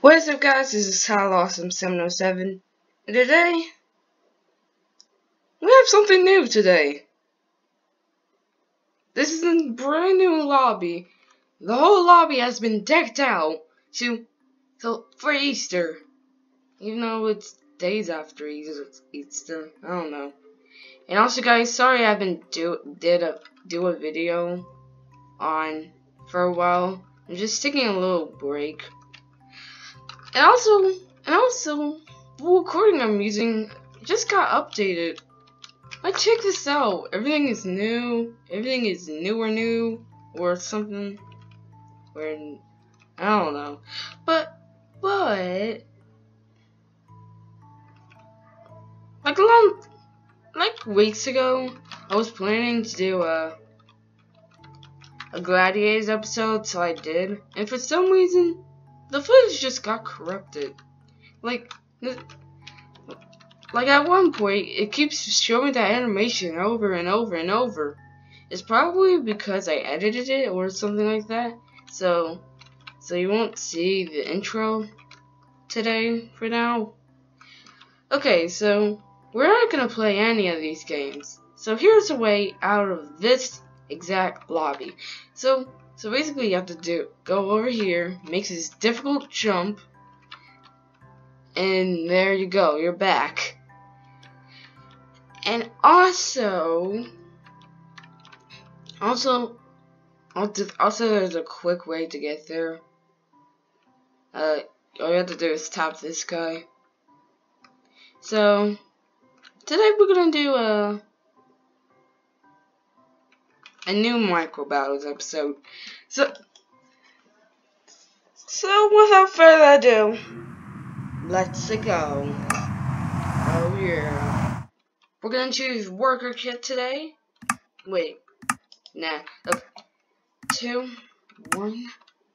What's up, guys? This is Kyle Awesome 707, and today we have something new today. This is a brand new lobby. The whole lobby has been decked out for Easter, even though it's days after Easter. I don't know. And also, guys, sorry I haven't do a video on for a while. I'm just taking a little break. And also, the recording I'm using just got updated. Like, check this out. Everything is new. Everything is new or something. Or I don't know. But like weeks ago, I was planning to do a Gladiators episode, so I did. And for some reason, the footage just got corrupted. Like at one point, it keeps showing that animation over and over and over. It's probably because I edited it or something like that. So you won't see the intro today for now. Okay, so we're not gonna play any of these games. So here's a way out of this exact lobby. So basically you have to go over here, make this difficult jump, and there you go, you're back. And also there's a quick way to get there. All you have to do is tap this guy. So today we're gonna do a new micro battles episode. So without further ado, let's go. Oh yeah. We're gonna choose worker kit today. Wait. Nah. Okay. 2, 1.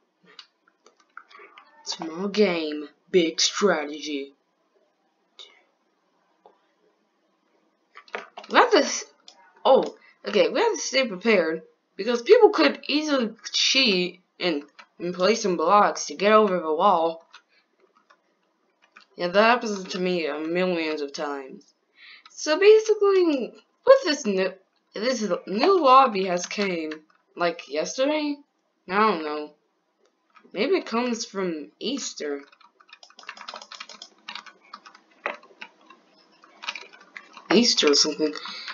Small game, big strategy. We have to. Oh, okay. We have to stay prepared because people could easily cheat and place some blocks to get over the wall. Yeah, that happens to me millions of times. So basically, with this new lobby has came like yesterday. I don't know. Maybe it comes from Easter. Easter or something.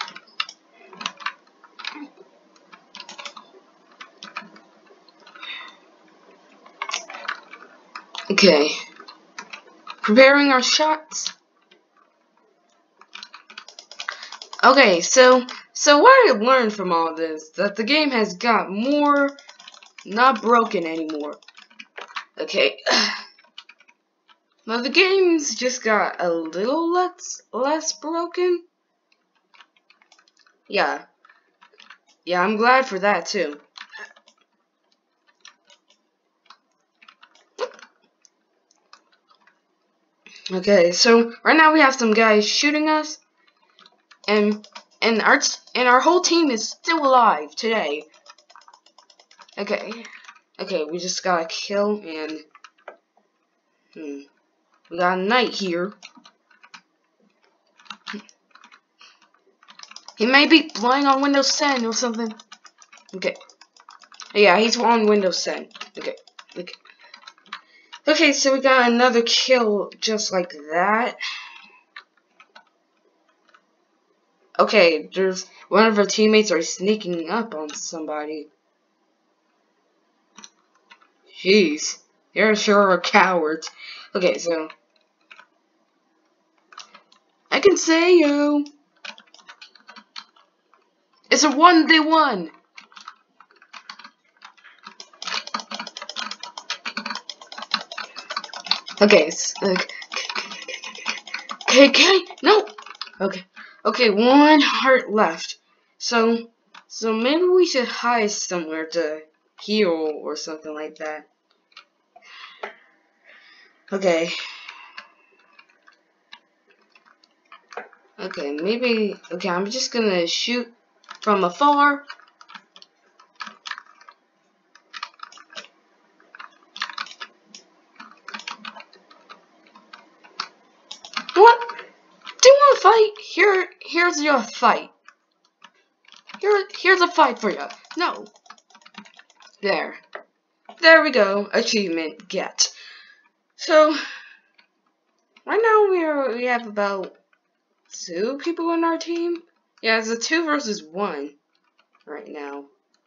Okay. Preparing our shots. Okay, so what I learned from all this, that the game has got more not broken anymore. Okay. Now the game's just got a little less broken. Yeah, I'm glad for that too. Okay, so right now we have some guys shooting us, and our whole team is still alive today. Okay, we just got a kill, and we got a knight here. He may be playing on Windows 10 or something. Okay. Yeah, he's on Windows 10. Okay, so we got another kill just like that. Okay, there's one of our teammates are sneaking up on somebody. Jeez, you're sure a coward. Okay, so I can say you. It's a 1v1. Okay, no. Okay, 1 heart left. So maybe we should hide somewhere to heal or something like that. Okay, maybe. Okay, I'm just gonna shoot from afar. fight? Here's your fight. Here's a fight for you. No. There we go. Achievement get. So right now we have about 2 people in our team. Yeah, it's a 2 versus 1 right now.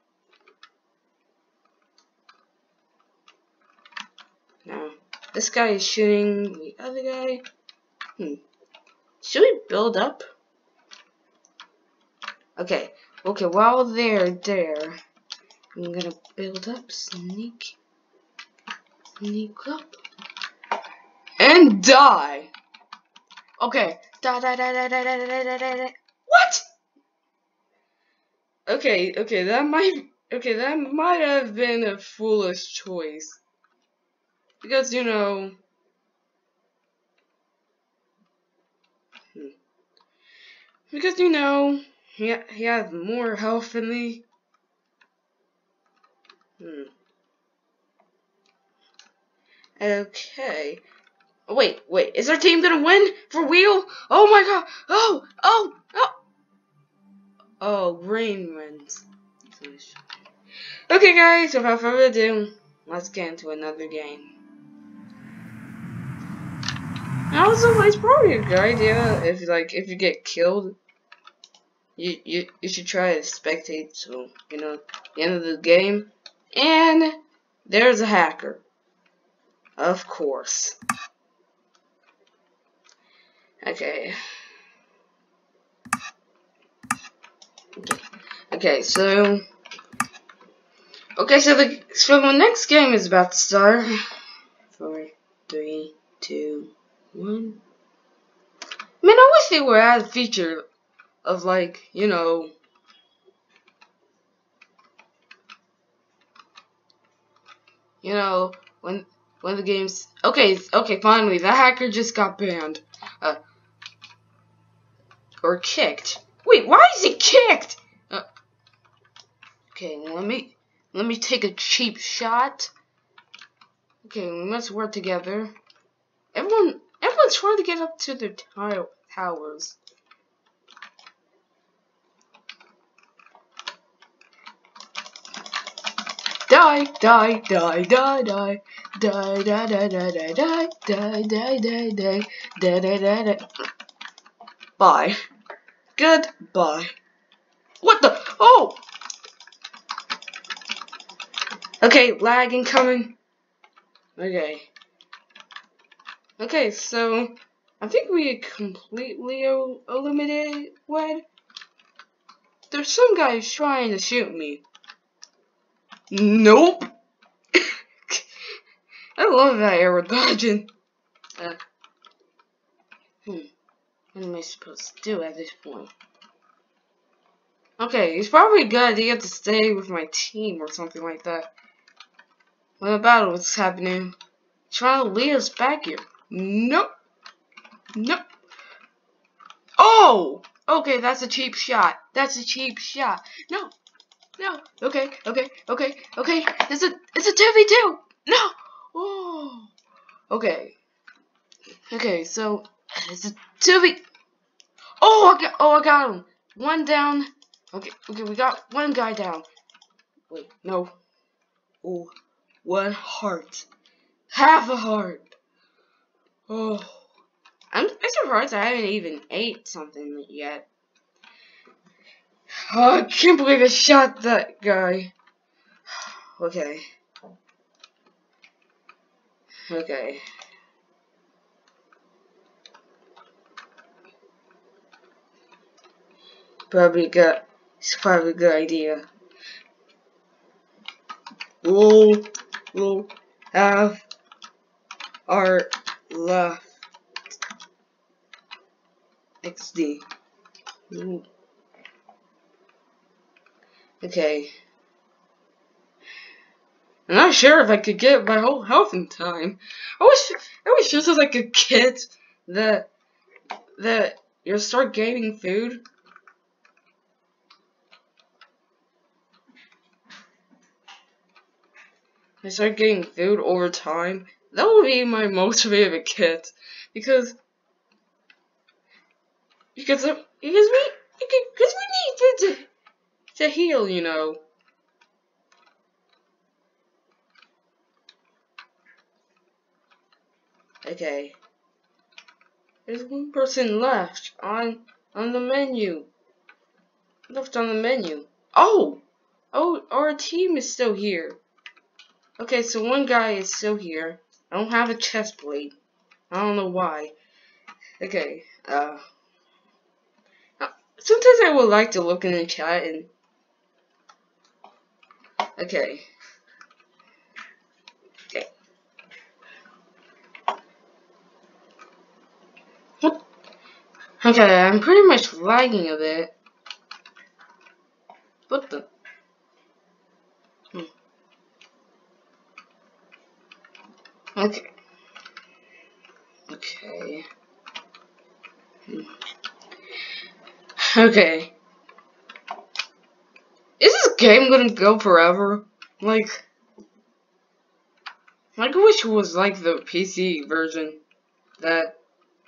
Now this guy is shooting the other guy. Should we build up? Okay. While they're there, I'm gonna build up, sneak up, and die. Okay. Die. What? Okay, that might have been a foolish choice. Because, you know, he has more health than me. Okay. Wait, is our team gonna win for real? Oh my god! Oh, green wins. Okay, guys, without further ado, let's get into another game. Also, it's probably a good idea if you get killed, you should try to spectate, so you know the end of the game. And there's a hacker, of course. Okay, so the next game is about to start. 4, 3, 2, 1. Man, I wish they would add a feature of when the game's okay, finally that hacker just got banned. Or kicked. Wait, why is he kicked? Okay, let me take a cheap shot. Okay, we must work together. Everyone's trying to get up to their towers. Die. Bye. Goodbye. What the? Oh! Okay, lag incoming. Okay, so I think we completely eliminated Wed. There's some guy trying to shoot me. Nope. I love that arrow dodging. What am I supposed to do at this point? Okay, it's probably a good idea to stay with my team or something like that. What about what's happening? Trying to lead us back here. Nope. Oh! Okay, that's a cheap shot. No. Okay. It's a 2v2. No. Oh. Okay, so it's a 2v. Oh, I got him. One down. Okay, we got one guy down. Wait, no. Oh, 1 heart. Half a heart. Oh. I'm surprised I haven't even ate something yet. Oh, I can't believe I shot that guy. Okay. It's probably a good idea. We'll have our left. XD. Okay. I'm not sure if I could get my whole health in time. I wish this was like a kit that you'll start gaining food. I start getting food over time. That would be my most favorite kit, because because we need to heal, you know. Okay. There's one person left on the menu. Left on the menu. Oh! Oh, our team is still here. Okay, so one guy is still here. I don't have a chest plate. I don't know why. Okay, sometimes I would like to look in the chat and... Okay. Okay. What? Okay, I'm pretty much lagging a bit. What the? Okay. Okay. Okay. Is this game gonna go forever? Like I wish it was like the PC version, that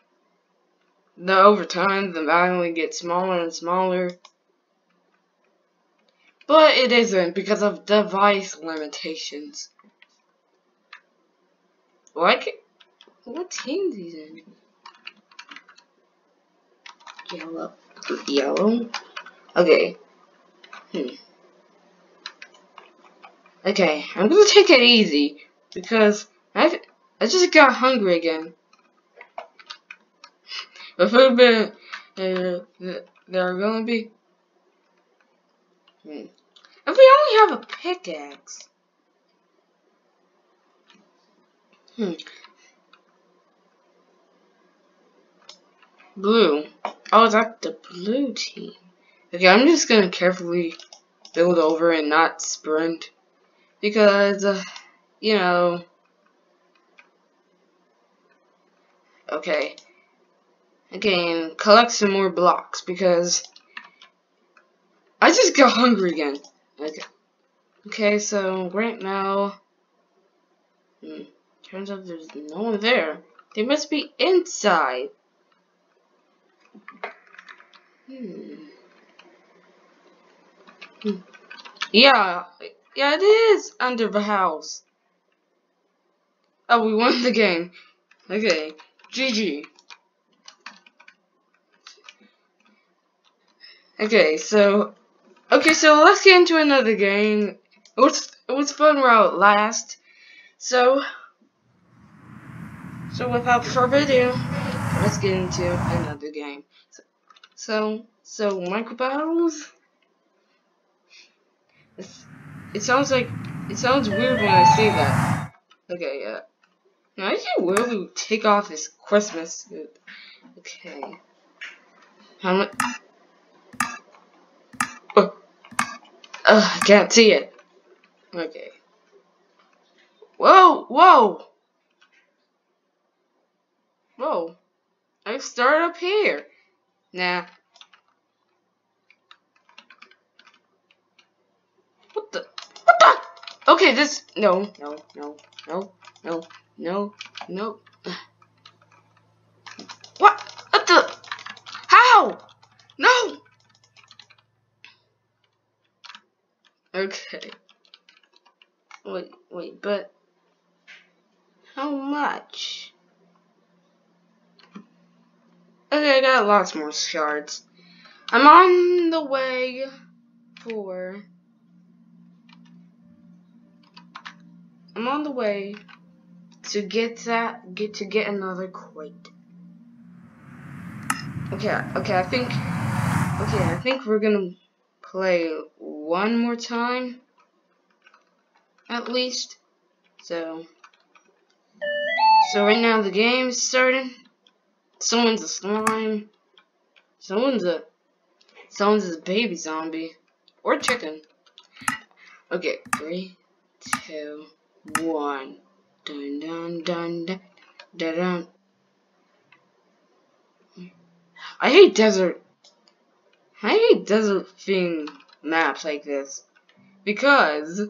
over time the value gets smaller and smaller. But it isn't because of device limitations. What team is he in? Yellow. Yellow? Okay. Okay, I'm gonna take it easy because I just got hungry again. The food bit there are gonna be. If we only have a pickaxe. Blue. Oh, is that the blue team? Okay, I'm just gonna carefully build over and not sprint because, you know. Okay. Again, collect some more blocks because I just got hungry again. Okay. Okay, so right now, turns out there's no one there. They must be inside. Yeah, it is under the house. Oh, we won the game. Okay, GG. Okay, so let's get into another game. It was fun while it last. So without further ado, let's get into another game. So Minecraft Battles. It sounds weird when I say that. Okay, yeah. Now I can really take off this Christmas suit. Okay. How much? I can't see it. Okay. Whoa! I start up here. Nah. What the? Okay, this. No. What the? How? No! Okay. Wait, but how much? Okay, I got lots more shards. I'm on the way to get another crate. Okay, I think we're gonna play one more time at least. So right now the game is starting. Someone's a slime. Someone's a baby zombie or chicken. Okay, 3, 2, 1. Dun dun dun dun dun dun. I hate desert theme maps like this because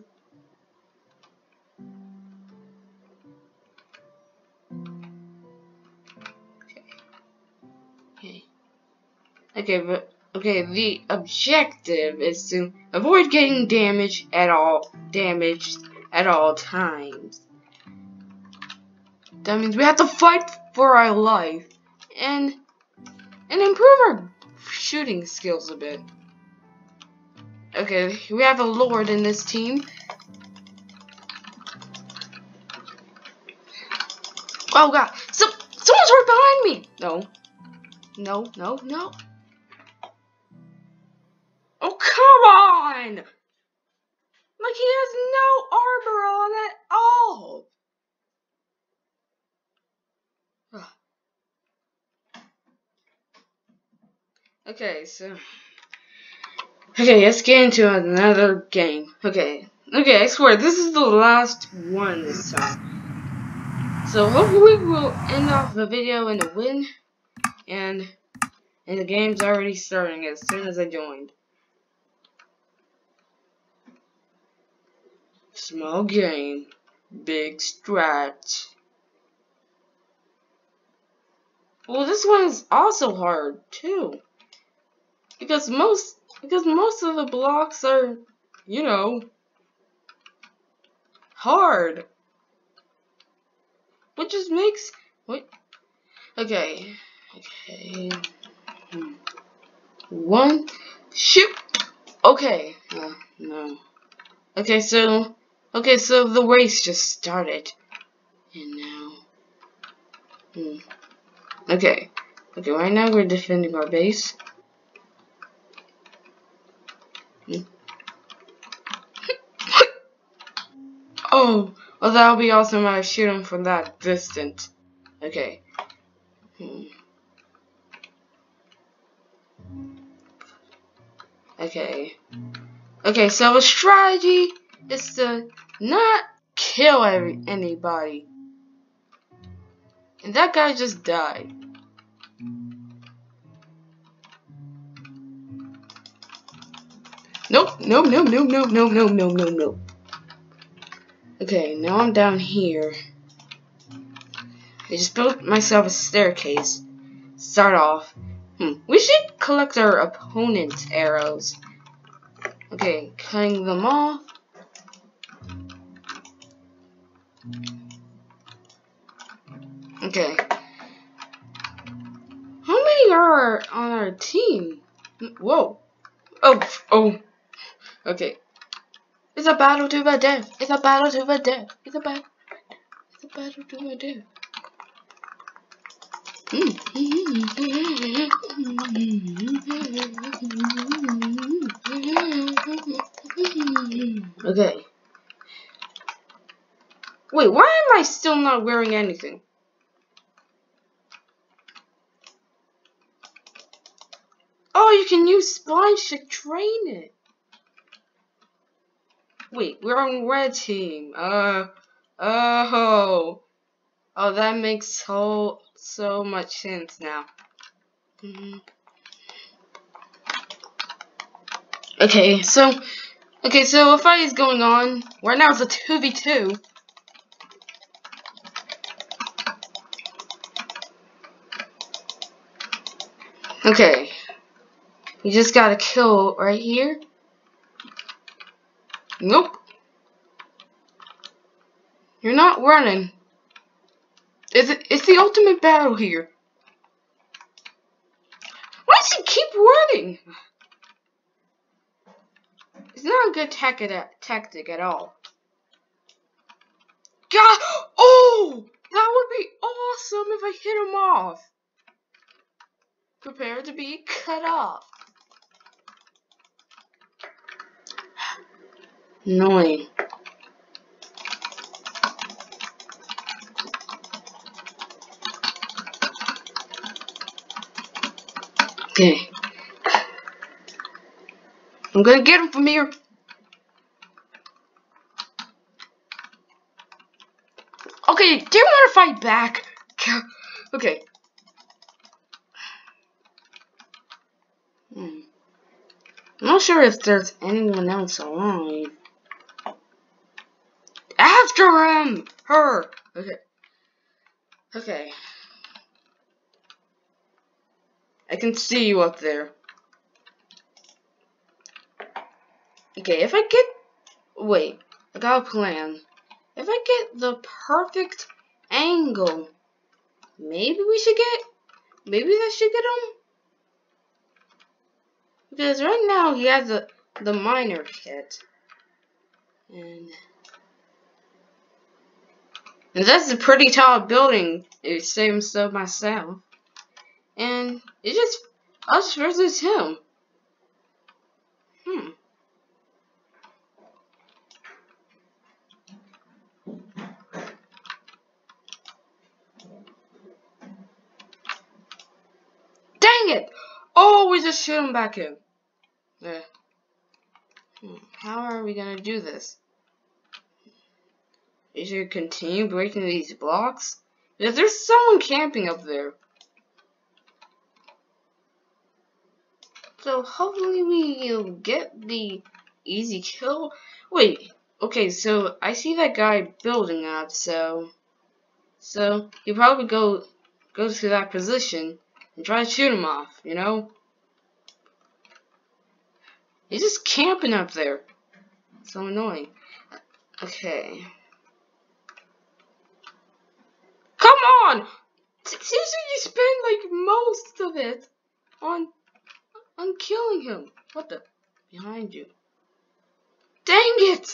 okay. Okay, but okay, the objective is to avoid getting damaged at all times. That means we have to fight for our life and improve our shooting skills a bit. Okay, we have a Lord in this team. Oh god, someone's right behind me! No. No. Oh, come on! Like, he has no armor on at all! Okay, so... Okay, let's get into another game. Okay, I swear, this is the last one this time. So, hopefully we'll end off the video in a win. And the game's already starting as soon as I joined. Small game, big strat. Well, this one is also hard too, because most of the blocks are, you know, hard, which just makes okay. One shoot. Okay, no. Okay, so the race just started, and now. Okay, right now we're defending our base. Oh, well, that'll be awesome. I shoot him from that distance. Okay. Okay, so the strategy is to not kill anybody. And that guy just died. Nope. No. Okay, now I'm down here. I just built myself a staircase. Start off. We should collect our opponent's arrows. Okay, cutting them off. Okay. How many are on our team? Whoa. Oh. Okay. It's a battle to the death. It's a battle to the death. It's a battle to the death. Okay. Wait, why am I still not wearing anything? Oh, you can use sponge to train it. Wait, we're on red team. Oh, that makes so much sense now. Okay, so a fight is going on. Right now it's a 2v2. Okay. You just got a kill right here. Nope. You're not running. It's the ultimate battle here. Why does he keep running? It's not a good tactic at all. God! Oh! That would be awesome if I hit him off. Prepare to be cut off. Annoying. Okay. I'm gonna get him from here. Okay, do you want to fight back? Okay. I'm not sure if there's anyone else alive. After him! Her! Okay. I can see you up there. Okay, if I get... Wait, I got a plan. If I get the perfect angle, maybe we should get... Maybe that should get him? Because right now he has the minor kit. And that's a pretty tall building, it seems so myself. And it's just us versus him. Dang it! Oh, we just shoot him back in. Yeah. How are we gonna do this? Is there continue breaking these blocks? Because there's someone camping up there. So hopefully we'll get the easy kill. Wait, okay, so I see that guy building up, so he'll probably go to that position and try to shoot him off, you know? He's just camping up there. So annoying. Okay. Come on! Seriously, you spend like most of it on killing him. What the? Behind you. Dang it!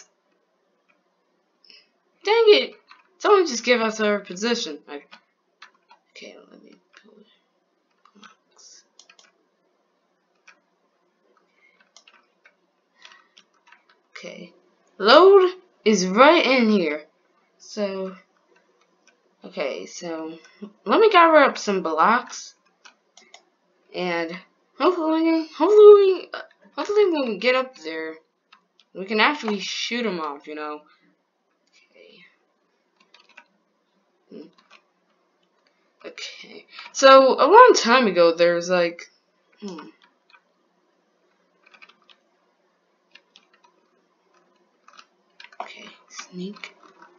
Dang it! Someone just give us our position. Okay, let me pull it. Okay. Load is right in here. So, okay, so let me gather up some blocks. And hopefully when we get up there, we can actually shoot him off, you know. Okay. So a long time ago, there's like, Okay, sneak.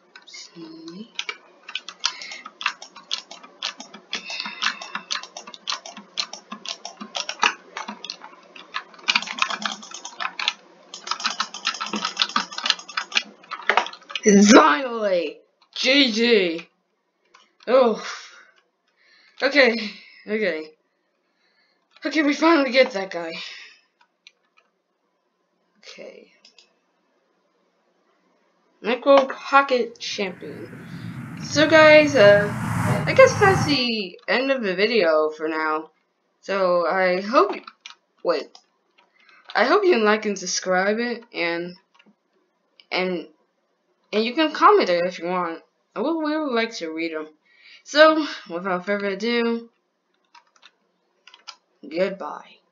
Finally! GG! Oh. Okay, we finally get that guy. Okay. Micro Pocket Champion. So guys, I guess that's the end of the video for now. So I hope you like and subscribe it, and you can comment it if you want. We would like to read them. So, without further ado, goodbye.